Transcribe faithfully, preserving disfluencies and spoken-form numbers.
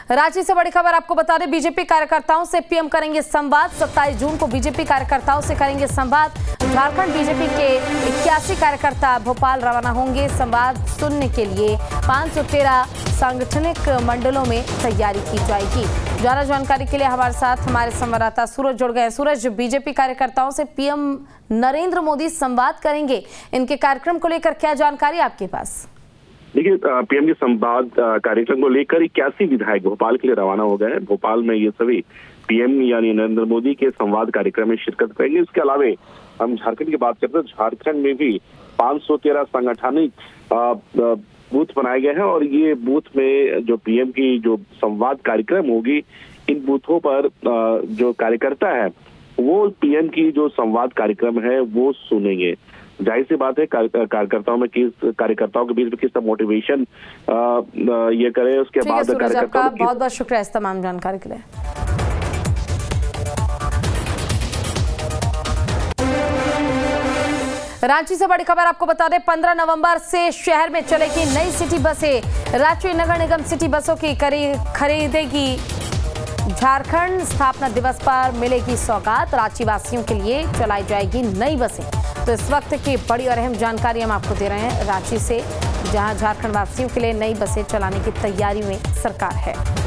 रांची से बड़ी खबर आपको बता दें, बीजेपी कार्यकर्ताओं से पीएम करेंगे संवाद। सत्ताईस जून को बीजेपी कार्यकर्ताओं से करेंगे संवाद। झारखंड बीजेपी के इक्यासी कार्यकर्ता भोपाल रवाना होंगे। संवाद सुनने के लिए पाँच सौ तेरह सांगठनिक मंडलों में तैयारी की जाएगी। ज्यादा जानकारी के लिए हमारे साथ हमारे संवाददाता सूरज जुड़ गए। सूरज, बीजेपी कार्यकर्ताओं से पीएम नरेंद्र मोदी संवाद करेंगे, इनके कार्यक्रम को लेकर क्या जानकारी आपके पास? देखिए, पीएम के संवाद कार्यक्रम को लेकर इक्यासी विधायक भोपाल के लिए रवाना हो गए हैं। भोपाल में ये सभी पीएम यानी नरेंद्र मोदी के संवाद कार्यक्रम में शिरकत करेंगे। इसके अलावा हम झारखंड की बात करते हैं, झारखंड में भी पाँच सौ तेरह संगठनिक बूथ बनाए गए हैं और ये बूथ में जो पीएम की जो संवाद कार्यक्रम होगी, इन बूथों पर जो कार्यकर्ता है वो पीएम की जो संवाद कार्यक्रम है वो सुनेंगे। जाहिर सी बात है, कार्यकर्ताओं में किस कार्यकर्ताओं के बीच में किस तरह मोटिवेशन ये करें, उसके बाद कार्यकर्ताओं बहुत बहुत शुक्रिया इस तमाम जानकारी के लिए। रांची से बड़ी खबर आपको बता दें, पंद्रह नवंबर से शहर में चलेगी नई सिटी बसें। रांची नगर निगम सिटी बसों की खरीदेगी। झारखंड स्थापना दिवस पर मिलेगी सौगात। रांची वासियों के लिए चलाई जाएगी नई बसें। तो इस वक्त की बड़ी और अहम जानकारी हम आपको दे रहे हैं रांची से, जहां झारखंड वासियों के लिए नई बसें चलाने की तैयारी में सरकार है।